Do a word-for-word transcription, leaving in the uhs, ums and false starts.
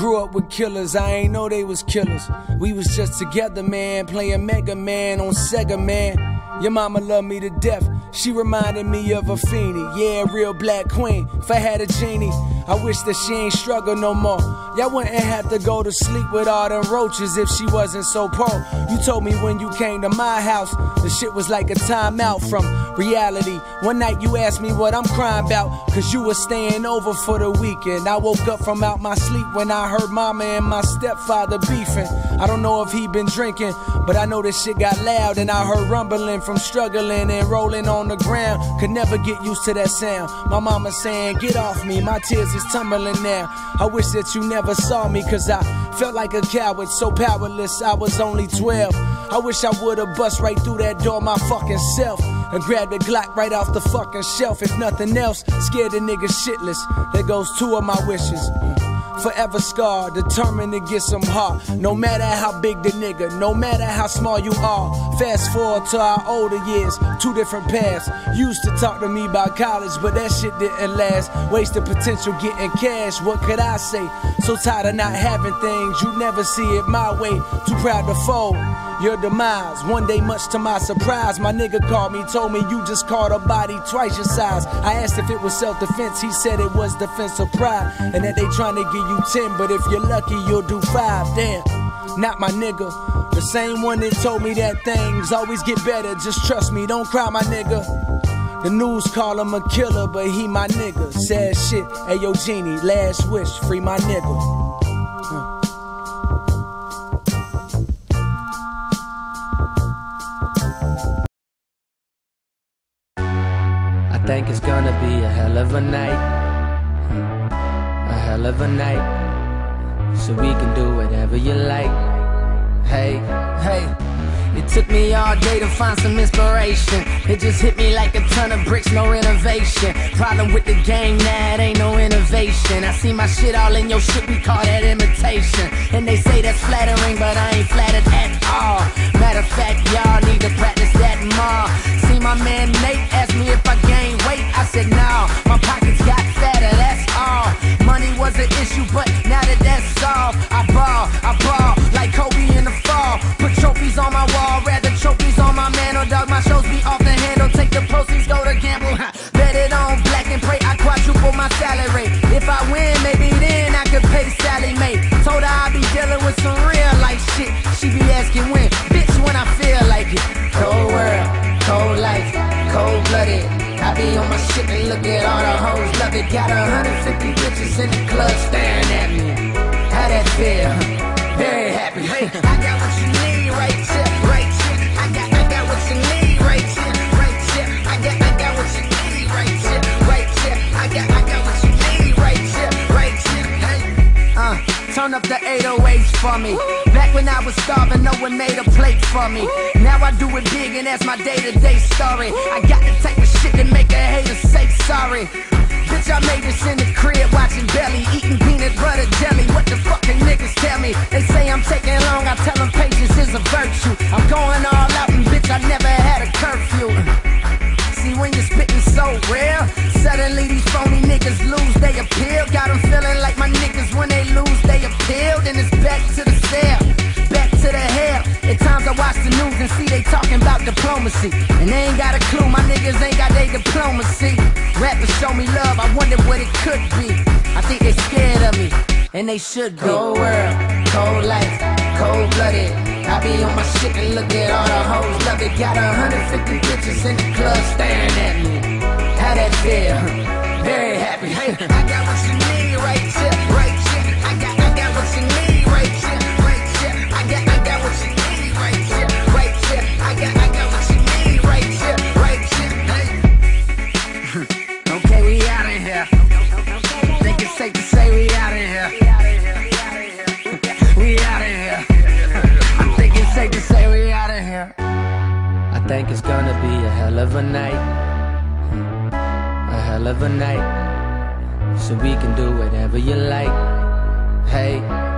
grew up with killers, I ain't know they was killers. We was just together, man, playing Mega Man on Sega, man. Your mama loved me to death, she reminded me of a fiendie. Yeah, real black queen, if I had a genie, I wish that she ain't struggle no more. Y'all wouldn't have to go to sleep with all them roaches if she wasn't so poor. You told me when you came to my house, the shit was like a timeout from reality. One night you asked me what I'm crying about, cause you was staying over for the weekend. I woke up from out my sleep when I heard mama and my stepfather beefing. I don't know if he been drinking, but I know this shit got loud, and I heard rumbling from struggling and rolling on the ground. Could never get used to that sound. My mama saying, get off me, my tears is tumbling now. I wish that you never saw me, cause I felt like a coward, so powerless, I was only twelve. I wish I would've bust right through that door my fucking self and grabbed the Glock right off the fucking shelf. If nothing else, scared the nigga shitless. There goes two of my wishes. Forever scarred, determined to get some heart. No matter how big the nigga, no matter how small you are. Fast forward to our older years, two different paths. Used to talk to me about college, but that shit didn't last. Wasted potential getting cash, what could I say? So tired of not having things, you never see it my way. Too proud to fold your demise. One day, much to my surprise, my nigga called me, told me you just caught a body twice your size. I asked if it was self-defense, he said it was defense of pride, and that they trying to give you ten, but if you're lucky you'll do five. Damn, not my nigga, the same one that told me that things always get better, just trust me, don't cry my nigga. The news call him a killer, but he my nigga. Sad shit, ayo Genie, last wish, free my nigga. I think it's gonna be a hell of a night, a hell of a night, so we can do whatever you like. Hey, hey, it took me all day to find some inspiration. It just hit me like a ton of bricks, no renovation. Problem with the game, nah, it ain't no innovation. I see my shit all in your shit, we call that imitation. And they say that's flattering, but I ain't flattered at all. Matter of fact, y'all need to practice that more. See my man Nate asked me if I gained weight, I said no, my pockets got fatter, that's all. Money was an issue, but now that that's solved, I ball, I ball like Kobe in the fall. Put trophies on my wall, rather trophies on my mantle. Dog, my shows be off the handle, take the proceeds, go to gamble. Bet it on black and pray, I quadruple my salary. If I win, maybe then I could pay Sally Mae. Told her I be dealing with some real life shit. She be asking when, bitch, when I feel like it. Cold world, cold life, cold blooded. I be on my shit and look at all the hoes, love it. Got a hundred fifty bitches in the club staring at me. How that feel? Very happy. Hey, I got what you need right here, right here. I got, I got what you need right here, right here. I got, I got what you need right here, right here. I got, I got what you need right here, right here. Hey, uh, turn up the eight oh eights for me. Back when I was starving, no one made a plate for me. Now I do it big and that's my day-to-day story. I got the type of shit that make a hater say sorry. Bitch, I made this in the crib, watching Belly, eating peanut butter jelly. What the fucking niggas tell me? They say I'm taking long, I tell them patience is a virtue. I'm going all out and bitch, I never had a curfew. See, when you're spitting so real, suddenly these phony niggas lose their appeal. Got them feeling like my niggas when they lose they appeal. Then it's back to the cell, back to the hell. At times I watch the news and see they talking about diplomacy, and they ain't got a clue, my niggas ain't got their diplomacy. Rappers show me love, I wonder what it could be. I think they scared of me, and they should be. Cold world, cold life, cold blooded. I be on my shit and look at all the hoes, love it. Got a hundred fifty bitches in the club staring at me. How that feel? Very happy. Hey, I got what you need right here, right here. I got, I got what you need right here, right here. I got, I got what you need right here, right here. I got, I got what you need right here, right here. Hey. Okay, we out of here. Think it's safe to say we out of here. We out of here. I think it's safe to say we out of here. I think it's gonna be a hell of a night, a hell of a night, so we can do whatever you like. Hey.